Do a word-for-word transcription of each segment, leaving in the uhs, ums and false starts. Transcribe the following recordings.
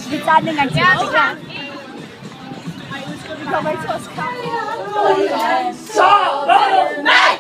Bezahlung an Theater. Ich komme jetzt aus Kaffee. So, nein!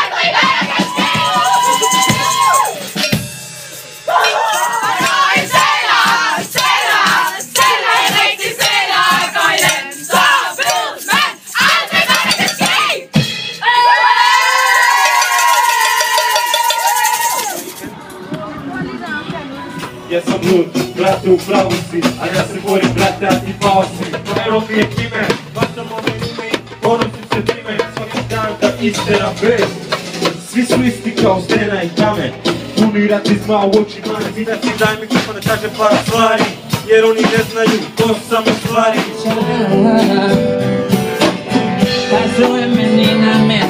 Ja sam lud, brate u pravu si, a ja se borim, brate, a ti pao si. Evo mi je kime, vatam ove ime i ponosim se time, svaki dan da isteram bez. Svi su isti kao stena i kamen, puni ratizma u očima, ne zida si daj mi kako ne kaže par stvari, jer oni ne znaju, to su samo stvari. Kaj zove me Nina, mene